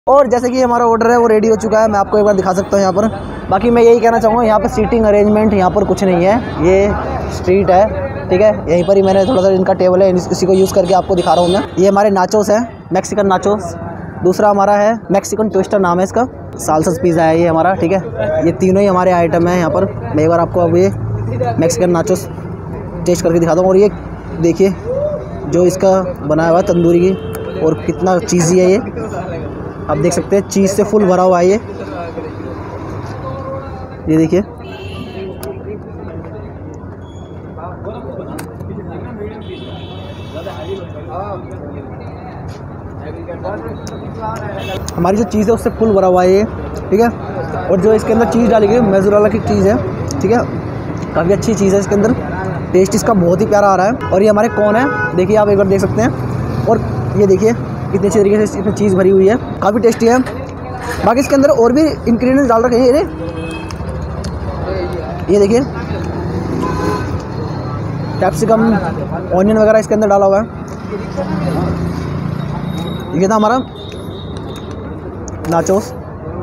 और जैसे कि हमारा ऑर्डर है वो रेडी हो चुका है, मैं आपको एक बार दिखा सकता हूँ यहाँ पर। बाकी मैं यही कहना चाहूँगा, यहाँ पर सीटिंग अरेंजमेंट यहाँ पर कुछ नहीं है, ये स्ट्रीट है, ठीक है। यहीं पर ही मैंने थोड़ा सा इनका टेबल है, इसी को यूज़ करके आपको दिखा रहा हूँ मैं। ये हमारे नाचोस है, मैक्सिकन नाचोस। दूसरा हमारा है मैक्सिकन ट्विस्टर नाम है इसका। साल्सास पिज़्ज़ा है ये हमारा, ठीक है। ये तीनों ही हमारे आइटम हैं यहाँ पर। मैं एक बार आपको अब ये मैक्सिकन नाचोस टेस्ट करके दिखाता हूँ। और ये देखिए जो इसका बनाया हुआ है तंदूरी की, और कितना चीज़ी है ये, आप देख सकते हैं चीज़ से फुल भरा हुआ है ये देखिए। हमारी जो चीज़ है उससे फुल भरा हुआ है ये, ठीक है। और जो इसके अंदर चीज़ डाली गई मोज़रेला की चीज़ है, ठीक है। काफ़ी अच्छी चीज़ है इसके अंदर, टेस्ट इसका बहुत ही प्यारा आ रहा है। और ये हमारे कौन है, देखिए आप एक बार देख सकते हैं। और ये देखिए कितने अच्छे तरीके से इसमें चीज़ भरी हुई है, काफ़ी टेस्टी है। बाकी इसके अंदर और भी इंग्रेडिएंट्स डाल रखे हैं ये देखिए कैप्सिकम, ऑनियन वगैरह इसके अंदर डाला हुआ है। ये था हमारा नाचोस,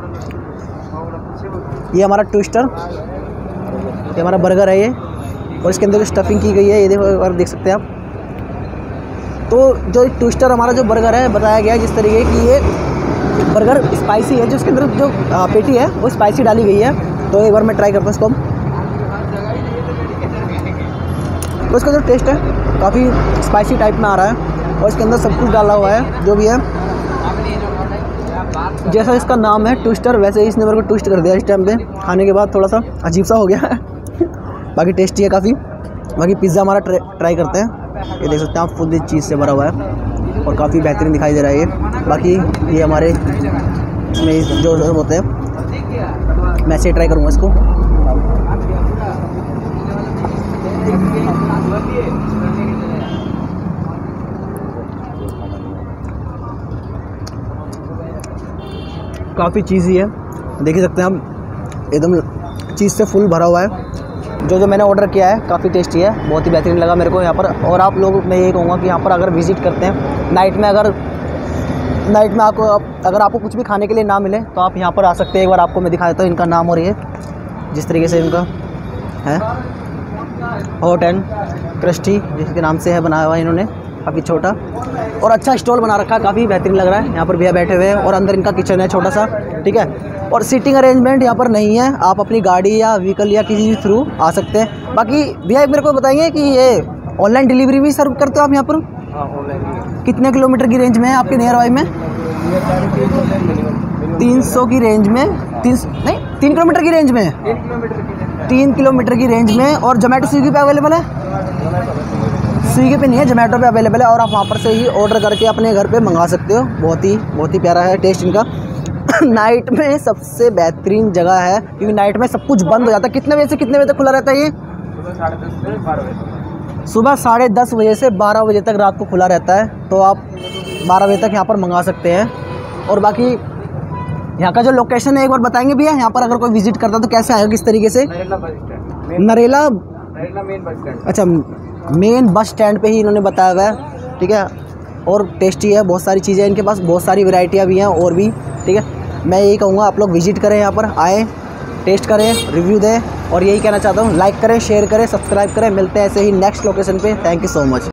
ये हमारा ट्विस्टर, ये हमारा बर्गर है ये। और इसके अंदर जो स्टफिंग की गई है ये देखो, और देख सकते हैं आप। तो जो ट्विस्टर हमारा जो बर्गर है बताया गया है जिस तरीके की ये बर्गर स्पाइसी है, जो इसके अंदर जो पेटी है वो स्पाइसी डाली गई है। तो एक बार मैं ट्राई करता हूँ इसको। तो इसका जो टेस्ट है काफ़ी स्पाइसी टाइप में आ रहा है, और इसके अंदर सब कुछ डाला हुआ है जो भी है। जैसा इसका नाम है ट्विस्टर, वैसे ही इसने मेरे को ट्विस्ट कर दिया इस टाइम पे। खाने के बाद थोड़ा सा अजीब सा हो गया है बाकी टेस्टी है काफ़ी। बाकी पिज़्ज़ा हमारा ट्राई करते हैं। ये देख सकते हैं आप, खुद इस चीज़ से भरा हुआ है और काफ़ी बेहतरीन दिखाई दे रहा है ये। बाकी ये हमारे इसमें जो होते हैं, मैं ऐसे ट्राई करूँगा इसको। काफ़ी चीज़ी है, देख ही सकते हैं हम, एकदम चीज़ से फुल भरा हुआ है। जो मैंने ऑर्डर किया है काफ़ी टेस्टी है, बहुत ही बेहतरीन लगा मेरे को यहाँ पर। और आप लोग, मैं ये कहूँगा कि यहाँ पर अगर विज़िट करते हैं नाइट में अगर आपको कुछ भी खाने के लिए ना मिले तो आप यहाँ पर आ सकते हैं। एक बार आपको मैं दिखा देता हूँ इनका नाम। और ये जिस तरीके से इनका है हॉट एंड क्रस्टी जिसके नाम से है बनाया हुआ इन्होंने, काफ़ी छोटा और अच्छा स्टॉल बना रखा है, काफ़ी बेहतरीन लग रहा है। यहाँ पर भैया बैठे हुए हैं और अंदर इनका किचन है छोटा सा, ठीक है। और सीटिंग अरेंजमेंट यहाँ पर नहीं है, आप अपनी गाड़ी या व्हीकल या किसी थ्रू आ सकते हैं। बाकी भैया मेरे को बताएंगे कि ये ऑनलाइन डिलीवरी भी सर्व करते हो आप यहाँ पर? कितने किलोमीटर की रेंज में है आपके नियर बाई में? 300 की रेंज में, 3 किलोमीटर की रेंज में, 3 किलोमीटर की रेंज में। और जोमेटो स्विगी पे अवेलेबल है? स्विगी पे नहीं है, जोमेटो पे अवेलेबल है। और आप वहाँ पर से ही ऑर्डर करके अपने घर पे मंगा सकते हो। बहुत ही प्यारा है टेस्ट इनका नाइट में सबसे बेहतरीन जगह है, क्योंकि नाइट में सब कुछ बंद हो जाता है। कितने बजे से कितने बजे तक खुला रहता है ये? सुबह 10:30 बजे से 12 बजे तक रात को खुला रहता है। तो आप 12 बजे तक यहाँ पर मंगा सकते हैं। और बाकी यहाँ का जो लोकेशन है एक बार बताएंगे भैया, यहाँ पर अगर कोई विजिट करता है तो कैसे आएगा, किस तरीके से? Narela main bus stand. अच्छा, मेन बस स्टैंड पे ही इन्होंने बताया हुआ है, ठीक है। और टेस्टी है, बहुत सारी चीज़ें इनके पास, बहुत सारी वैरायटियाँ भी हैं और भी, ठीक है। मैं यही कहूँगा आप लोग विजिट करें, यहाँ पर आएँ, टेस्ट करें, रिव्यू दें। और यही कहना चाहता हूँ, लाइक करें, शेयर करें, सब्सक्राइब करें। मिलते हैं ऐसे ही नेक्स्ट लोकेशन पे। Thank you so much.